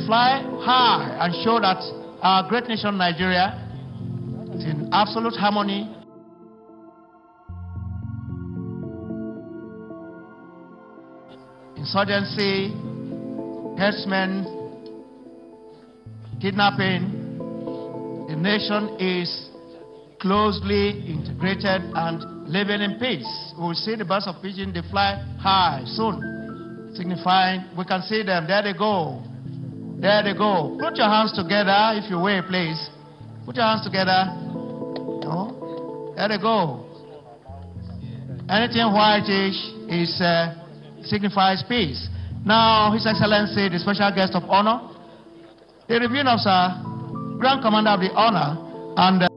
fly high and show that our great nation Nigeria is in absolute harmony. Insurgency, herdsmen, kidnapping, the nation is closely integrated and living in peace. We will see the birds of pigeon, they fly high soon, signifying we can see them. There they go. There they go. Put your hands together if you will, please. Put your hands together. No? There they go. Anything whitish is signifies peace. Now, His Excellency, the special guest of honor, the reviewing officer, Grand Commander of the Honor, and